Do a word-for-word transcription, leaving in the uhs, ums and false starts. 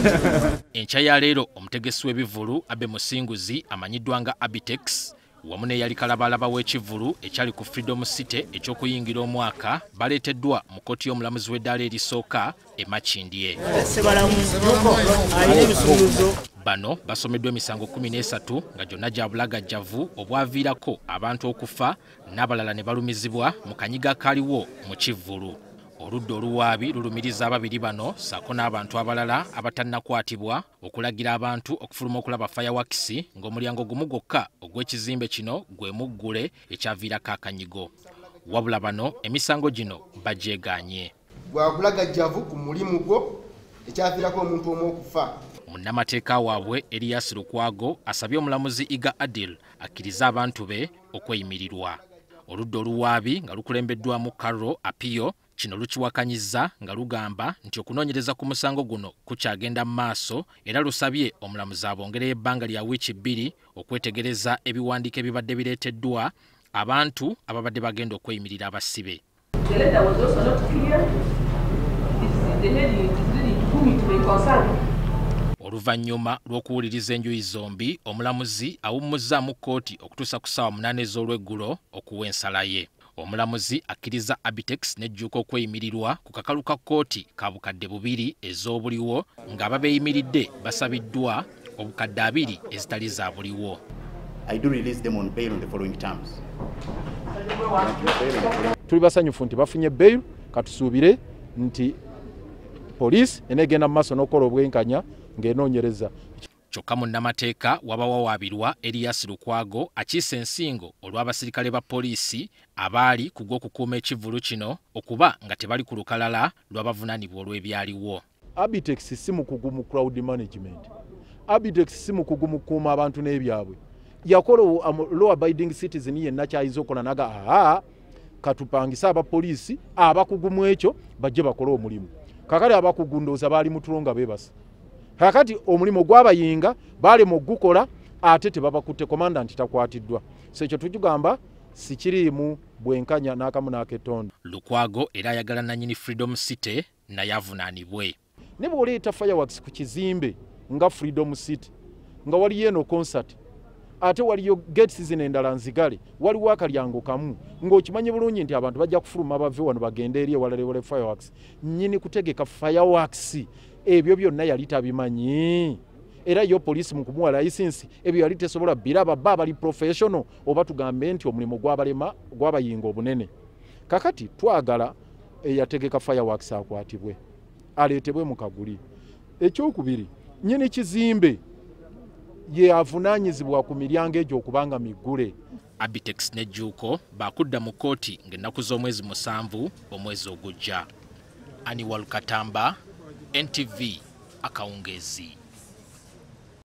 Enkya ya leero omutegesi w'ebivvulu Abbey Musinguzi amanyiddwa nga ABITEX wamu n'eyali Kalabaalaba w'ekivvulu ekyali ku Freedom City eky'okuyingira omwaka baleeteddwa mu kkooti y'omulamuzi w'eddaala erisooka e Makindye. Bano basomeddwa emisango kumi n'esatu nga gyonna gya bulagajjavu obwaviirako abantu okufa n'abalala ne balumizibwa mu kanyiga akaaliwo mu kivvulu. Oludda oluwaabi lulumiriza ababiri bano ssaako n'abantu abalala abatannakwatibwa okulagira abantu okufuluma okulaba fireworks ng'omulyango gumu gwokka ogw'ekizimbe kino gwe muggule ekyaviirako akanyigo. Wabula bano emisango gino bagyegaanye. Gwa bulagajjavu ku mulimu gwo ekyaviirako omuntu omu okufa. Munnamateeka waabwe Erias Lukwago asabye omulamuzi Iga Adiru akkiriza abantu be okweyimirirwa. Oludda oluwaabi nga lukulembeddwamu Karo Apiyo kino lukiwakanyizza nga lugamba nti okunoonyereza ku musango guno kukyagenda mu maaso era lusabye omulamuzi abongereyo ebbanga lya wiiki bbiri okwetegereza ebiwandiiko ebibadde bireeteddwa abantu ababadde bagenda okweyimirira abasibe. Oluvannyuma lw'okuwuliriza enjuyi zombi, omulamuzi awummuzzaamu kkooti okutuusa ku ssaawa munaana ez'olweggulo okuwa ensala ye. Omulamuzi akkiriza ABITEX ne jjuuko okweyimirirwa ku kakalu ka kkooti ka bukadde bubiri ez'obuliwo ng'ababeeyimiridde basabiddwa obukadde abiri ezitali za buliwo. I do release them on bail on the following terms. Tuli basanyufu nti bafunye bail katusuubire nti poliisi enegenda mu maaso n'okukola obwenkanya ng'enoonyereza. Kyokka Munnamateeka wabawawaabirwa Erias Lukwago akiisa ensingo olw'abasirikale ba poliisi abaali ku gw'okukuuma ekivvulu kino okuba nga tebali ku lukalala lw'abavunaanibwa olw'ebyaliwo. ABITEX si mukugu mu crowd management. ABITEX si mukugu mu kukuuma abantu n'ebyabwe. Yakola law abiding citizen yenna kyayinza okukola naga aha katupangisa abapoliisi abakugu mu ekyo bajje bakole omulimu. Kakali abakugu ndowooza baali mu tulo nga beebase. Kakati omulimo gwabayinga bali mu gukola ate tebabakutte commandant takwatiddwa. So ekyo tujugamba sikiriimu bwenkanya n'akamu n'aketonda. Lukwago era ayagala nannyini Freedom City naye avunaanibwe. Ne bw'oleeta fireworks ku kizimbe nga Freedom City nga waliyo eno concert ate waliyo gate season endala nzigale waliwo akalyango kamu ng'okimanye bulungi nti abantu bajja kufuluma bave wano bagende eri ewalala ewala fireworks. Nnyini kutegeka fireworks ebyo byonna yali tabimanyi era yo poliisi mu kumuwa license ebyo yali tesobola biraba baba bali professional oba tugambe nti omulimu gwabalema gwabayinga obunene. Kakati twagala eyategeka fireworks akwatibwe aleetebwe mu kaguli. Ekyokubiri nnyini kizimbe ye avunaanyizibwa ku miryango egyo okubanga miggule. ABITEX ne jjuuko bakudda mu kkooti ng'ennaku z'omwezi musanvu omwezi ogujja. Ani Walukatamba N T V Akawungeezi.